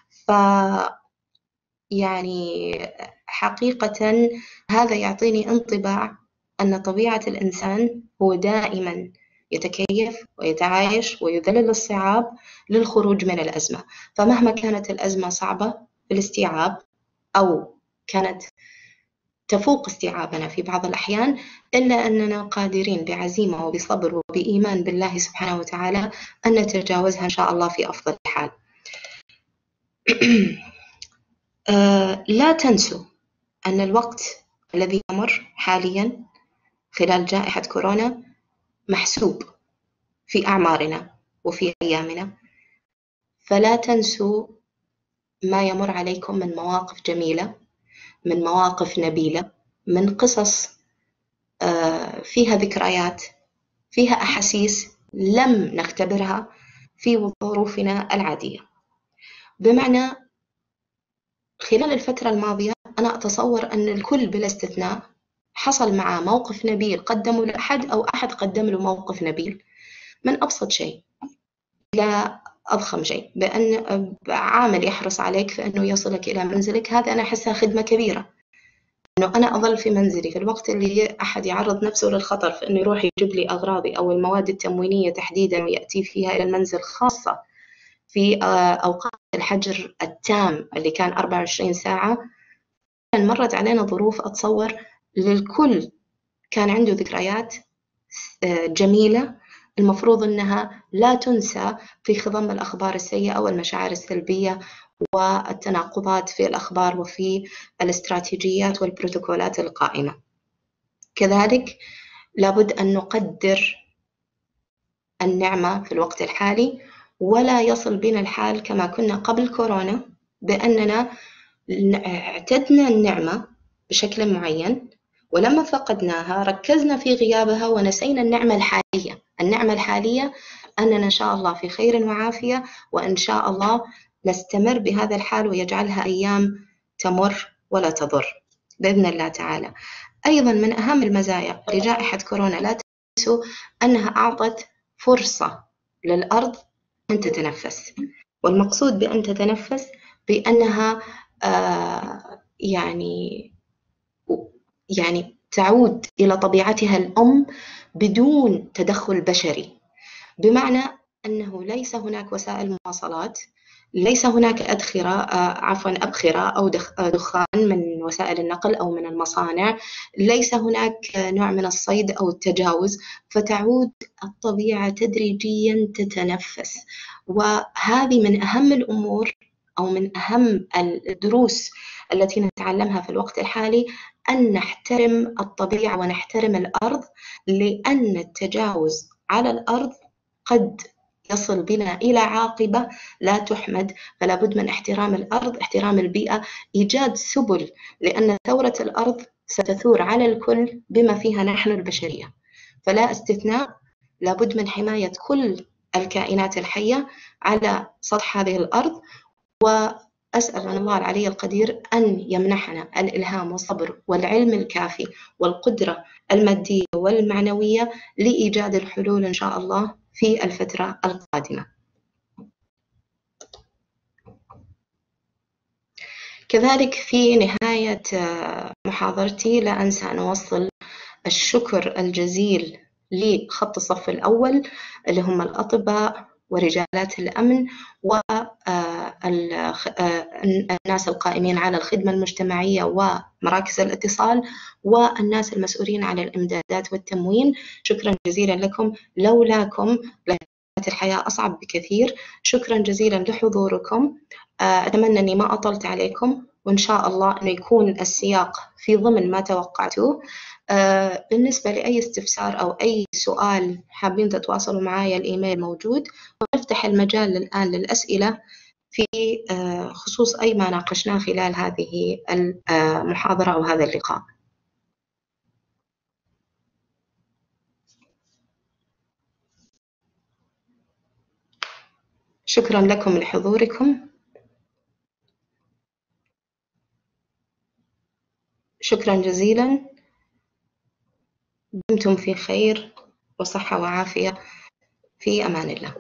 [SPEAKER 1] يعني حقيقة هذا يعطيني انطباع أن طبيعة الإنسان هو دائما يتكيف ويتعايش ويذلل الصعاب للخروج من الأزمة، فمهما كانت الأزمة صعبة في الاستيعاب أو كانت تفوق استيعابنا في بعض الأحيان، إلا أننا قادرين بعزيمة وبصبر وبإيمان بالله سبحانه وتعالى أن نتجاوزها إن شاء الله في أفضل حال. لا تنسوا أن الوقت الذي يمر حاليا خلال جائحة كورونا محسوب في أعمارنا وفي أيامنا، فلا تنسوا ما يمر عليكم من مواقف جميلة، من مواقف نبيلة، من قصص فيها ذكريات، فيها أحاسيس لم نختبرها في ظروفنا العادية. بمعنى خلال الفترة الماضية أنا أتصور أن الكل بلا استثناء حصل معه موقف نبيل قدمه لأحد أو أحد قدم له موقف نبيل، من أبسط شيء إلى أضخم شيء، بأن عامل يحرص عليك في أنه يصلك إلى منزلك. هذا أنا أحسها خدمة كبيرة، أنه أنا أظل في منزلي في الوقت اللي أحد يعرض نفسه للخطر في أنه يروح يجيب لي أغراضي أو المواد التموينية تحديدا يأتي فيها إلى المنزل، خاصة في أوقات الحجر التام اللي كان 24 ساعة. مرت علينا ظروف أتصور للكل كان عنده ذكريات جميلة المفروض أنها لا تنسى في خضم الأخبار السيئة والمشاعر السلبية والتناقضات في الأخبار وفي الاستراتيجيات والبروتوكولات القائمة. كذلك لابد أن نقدر النعمة في الوقت الحالي، ولا يصل بنا الحال كما كنا قبل كورونا بأننا اعتدنا النعمة بشكل معين، ولما فقدناها ركزنا في غيابها ونسينا النعمة الحالية. النعمة الحالية أننا إن شاء الله في خير وعافية، وإن شاء الله نستمر بهذا الحال ويجعلها أيام تمر ولا تضر بإذن الله تعالى. أيضا من أهم المزايا لجائحة كورونا لا تنسوا أنها أعطت فرصة للأرض أن تتنفس، والمقصود بأن تتنفس بأنها يعني تعود إلى طبيعتها الأم بدون تدخل بشري، بمعنى أنه ليس هناك وسائل مواصلات، ليس هناك أبخرة أو دخان من وسائل النقل أو من المصانع، ليس هناك نوع من الصيد أو التجاوز، فتعود الطبيعة تدريجيا تتنفس. وهذه من أهم الأمور أو من أهم الدروس التي نتعلمها في الوقت الحالي، أن نحترم الطبيعة ونحترم الأرض، لأن التجاوز على الأرض قد يصل بنا إلى عاقبة لا تحمد. فلا بد من احترام الأرض، احترام البيئة، إيجاد سبل، لأن ثورة الأرض ستثور على الكل بما فيها نحن البشرية، فلا استثناء. لا بد من حماية كل الكائنات الحية على سطح هذه الأرض، وأسأل من الله العلي القدير أن يمنحنا الإلهام والصبر والعلم الكافي والقدرة المادية والمعنوية لإيجاد الحلول إن شاء الله في الفترة القادمة. كذلك في نهاية محاضرتي لا أنسى أن أوصل الشكر الجزيل لخط الصف الأول اللي هم الأطباء ورجالات الأمن والناس القائمين على الخدمة المجتمعية ومراكز الاتصال والناس المسؤولين عن الإمدادات والتموين. شكرا جزيلا لكم، لولاكم لكانت الحياة أصعب بكثير. شكرا جزيلا لحضوركم. أتمنى أني ما أطلت عليكم، وإن شاء الله أنه يكون السياق في ضمن ما توقعتوه. بالنسبة لأي استفسار أو أي سؤال حابين تتواصلوا معايا، الإيميل موجود، ونفتح المجال الآن للأسئلة في خصوص أي ما ناقشناه خلال هذه المحاضرة أو هذا اللقاء. شكرا لكم لحضوركم، شكرا جزيلا، دمتم في خير وصحة وعافية، في أمان الله.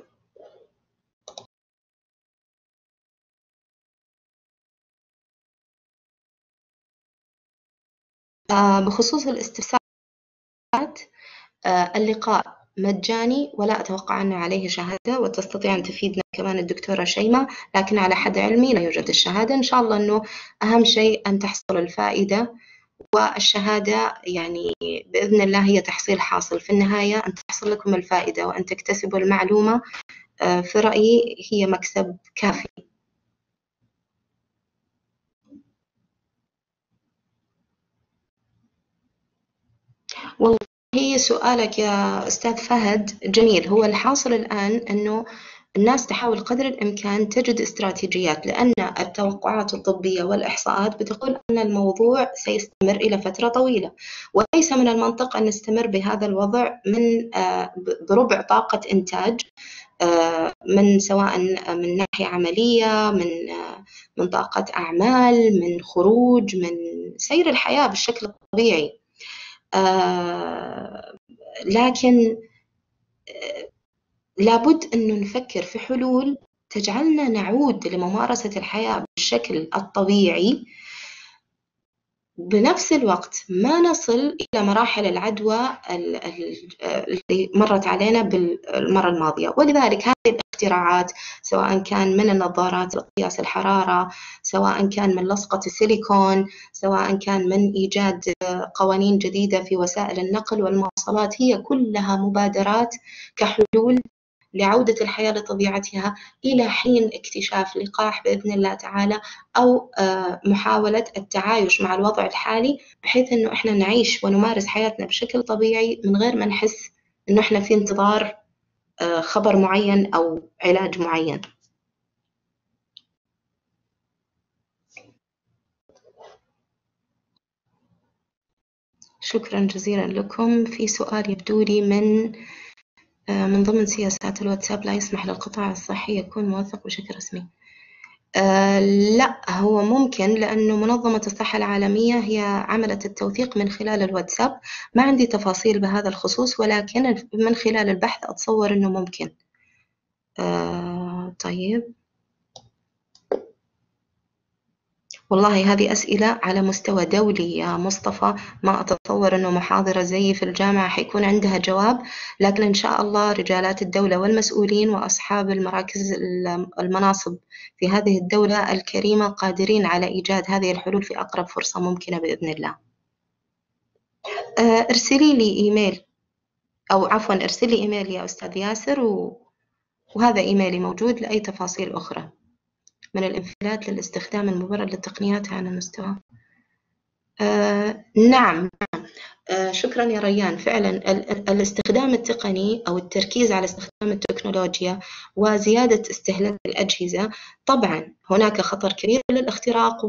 [SPEAKER 1] بخصوص الاستفسارات، اللقاء مجاني ولا أتوقع أن عليه شهادة، وتستطيع أن تفيدنا كمان الدكتورة شيماء، لكن على حد علمي لا يوجد الشهادة. إن شاء الله أنه أهم شيء أن تحصل الفائدة، والشهادة يعني بإذن الله هي تحصيل حاصل في النهاية، أن تحصل لكم الفائدة وأن تكتسبوا المعلومة، في رأيي هي مكسب كافي. والله سؤالك يا أستاذ فهد جميل. هو الحاصل الآن أنه الناس تحاول قدر الإمكان تجد استراتيجيات، لأن التوقعات الطبية والإحصاءات بتقول أن الموضوع سيستمر إلى فترة طويلة، وليس من المنطق أن نستمر بهذا الوضع من بربع طاقة إنتاج، من سواء من ناحية عملية، من طاقة أعمال، من خروج، من سير الحياة بالشكل الطبيعي. لكن لابد أنه نفكر في حلول تجعلنا نعود لممارسة الحياة بالشكل الطبيعي، بنفس الوقت ما نصل إلى مراحل العدوى اللي مرت علينا بالمرة الماضية. ولذلك هذه الاختراعات، سواء كان من النظارات لقياس الحرارة، سواء كان من لصقة السيليكون، سواء كان من إيجاد قوانين جديدة في وسائل النقل والمواصلات، هي كلها مبادرات كحلول لعودة الحياة لطبيعتها إلى حين اكتشاف لقاح بإذن الله تعالى، أو محاولة التعايش مع الوضع الحالي، بحيث أنه إحنا نعيش ونمارس حياتنا بشكل طبيعي من غير ما نحس أنه إحنا في انتظار خبر معين أو علاج معين. شكرا جزيلا لكم. في سؤال يبدو لي من ضمن سياسات الواتساب لا يسمح للقطاع الصحي يكون موثق بشكل رسمي. لا، هو ممكن، لأنه منظمة الصحة العالمية هي عملت التوثيق من خلال الواتساب. ما عندي تفاصيل بهذا الخصوص، ولكن من خلال البحث أتصور أنه ممكن. طيب، والله هذه أسئلة على مستوى دولي يا مصطفى، ما أتصور أنه محاضرة زي في الجامعة حيكون عندها جواب، لكن إن شاء الله رجالات الدولة والمسؤولين وأصحاب المراكز المناصب في هذه الدولة الكريمة قادرين على إيجاد هذه الحلول في أقرب فرصة ممكنة بإذن الله. ارسلي لي إيميل، أو عفوا ارسلي إيميل يا أستاذ ياسر، وهذا إيميلي موجود لأي تفاصيل أخرى من الانفلات للاستخدام المبرر للتقنيات على مستوى. نعم. شكرا يا ريان. فعلا الاستخدام التقني أو التركيز على استخدام التكنولوجيا وزيادة استهلاك الأجهزة، طبعا هناك خطر كبير للاختراق،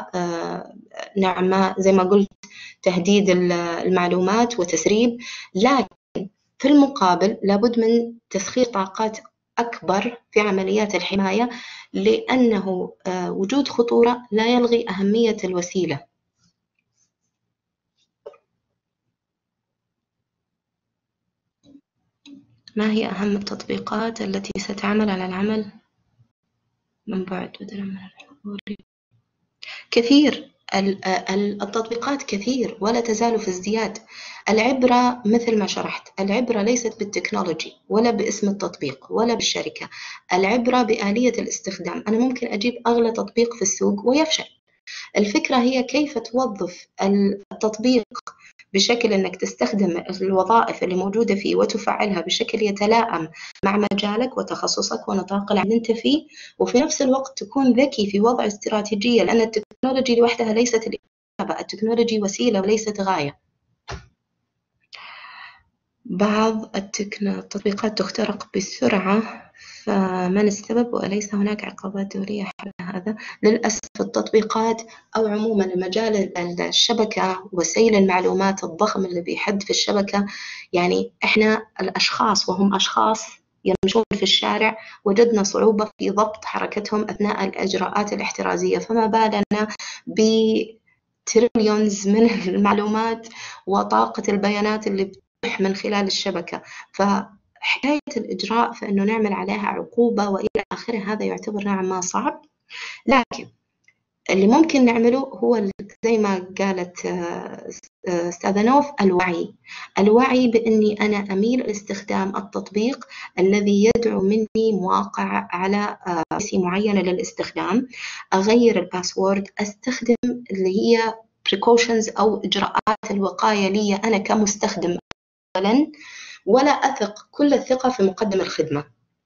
[SPEAKER 1] ونعم زي ما قلت تهديد المعلومات وتسريب، لكن في المقابل لابد من تسخير طاقات أكبر في عمليات الحماية، لأنه وجود خطورة لا يلغي أهمية الوسيلة. ما هي أهم التطبيقات التي ستعمل على العمل من بعد بدلا من الحضور؟ كثير، التطبيقات كثير ولا تزال في ازدياد. العبرة مثل ما شرحت، العبرة ليست بالتكنولوجي ولا باسم التطبيق ولا بالشركة، العبرة بآلية الاستخدام. أنا ممكن أجيب أغلى تطبيق في السوق ويفشل، الفكرة هي كيف توظف التطبيق بشكل أنك تستخدم الوظائف اللي موجودة فيه وتفعلها بشكل يتلائم مع مجالك وتخصصك ونطاق العمل اللي أنت فيه، وفي نفس الوقت تكون ذكي في وضع استراتيجية، لأن التكنولوجي لوحدها ليست الإجابة، التكنولوجي وسيلة وليست غاية. بعض التطبيقات تخترق بسرعة، فمن السبب وأليس هناك عقوبات دولية حول هذا؟ للأسف التطبيقات أو عموما مجال الشبكة وسيل المعلومات الضخم اللي بيحد في الشبكة، يعني إحنا الأشخاص وهم أشخاص يمشون في الشارع وجدنا صعوبة في ضبط حركتهم أثناء الإجراءات الاحترازية، فما بالنا بتريليونز من المعلومات وطاقة البيانات اللي من خلال الشبكة. فحكاية الإجراء فإنه نعمل عليها عقوبة وإلى آخره هذا يعتبر نوعا ما صعب، لكن اللي ممكن نعمله هو زي ما قالت أستاذة نوف، الوعي بإني أنا أميل لاستخدام التطبيق الذي يدعو مني مواقع على بوليسي معينة للاستخدام، أغير الباسورد، أستخدم اللي هي precautions أو إجراءات الوقاية لي أنا كمستخدم، ولا أثق كل الثقة في مقدم الخدمة.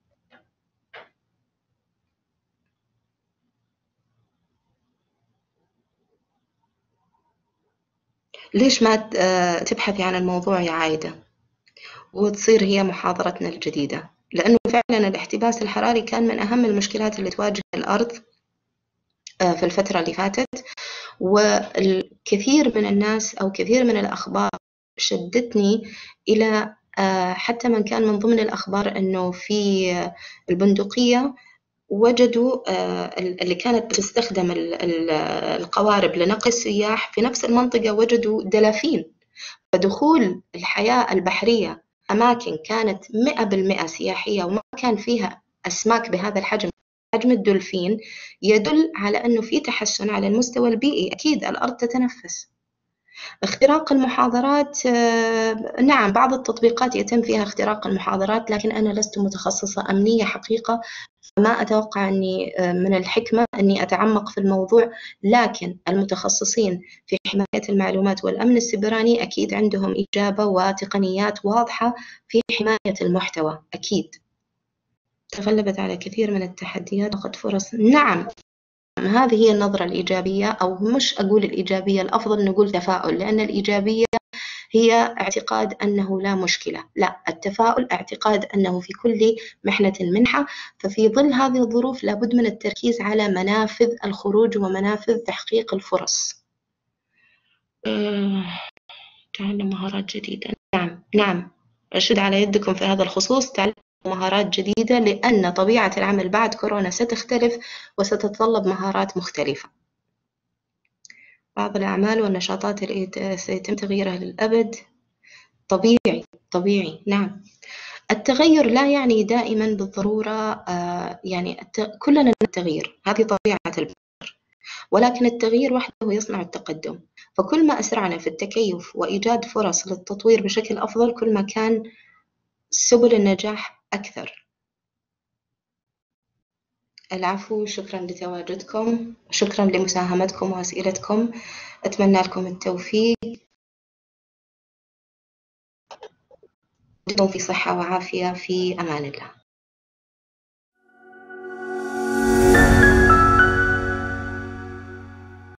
[SPEAKER 1] ليش ما تبحثي عن الموضوع يا عايدة وتصير هي محاضرتنا الجديدة؟ لأنه فعلا الاحتباس الحراري كان من أهم المشكلات اللي تواجه الأرض في الفترة اللي فاتت، والكثير من الناس أو كثير من الأخبار شدتني إلى حتى من كان من ضمن الأخبار أنه في البندقية وجدوا اللي كانت تستخدم القوارب لنقل السياح في نفس المنطقة وجدوا دلافين، فدخول الحياة البحرية أماكن كانت 100% سياحية وما كان فيها أسماك بهذا الحجم، حجم الدولفين، يدل على أنه في تحسن على المستوى البيئي. أكيد الأرض تتنفس. اختراق المحاضرات، نعم بعض التطبيقات يتم فيها اختراق المحاضرات، لكن أنا لست متخصصة أمنية حقيقة، فما أتوقع أني من الحكمة أني أتعمق في الموضوع، لكن المتخصصين في حماية المعلومات والأمن السيبراني أكيد عندهم إجابة وتقنيات واضحة في حماية المحتوى. أكيد تغلبت على كثير من التحديات وقد فرص. نعم هذه هي النظرة الإيجابية، أو مش أقول الإيجابية، الأفضل نقول تفاؤل، لأن الإيجابية هي اعتقاد أنه لا مشكلة، لا، التفاؤل اعتقاد أنه في كل محنة منحة، ففي ظل هذه الظروف لابد من التركيز على منافذ الخروج ومنافذ تحقيق الفرص. تعلم مهارات جديدة، نعم أشد على يدكم في هذا الخصوص، تعلم مهارات جديدة، لأن طبيعة العمل بعد كورونا ستختلف وستتطلب مهارات مختلفة. بعض الأعمال والنشاطات اللي سيتم تغييرها للأبد، طبيعي نعم. التغير لا يعني دائما بالضرورة يعني كلنا التغيير، هذه طبيعة البشر، ولكن التغيير وحده يصنع التقدم، فكل ما أسرعنا في التكيف وإيجاد فرص للتطوير بشكل أفضل كل ما كان سبل النجاح أكثر. العفو، شكرا لتواجدكم، شكرا لمساهمتكم وأسئلتكم، أتمنى لكم التوفيق، دمتم في صحة وعافية، في أمان الله.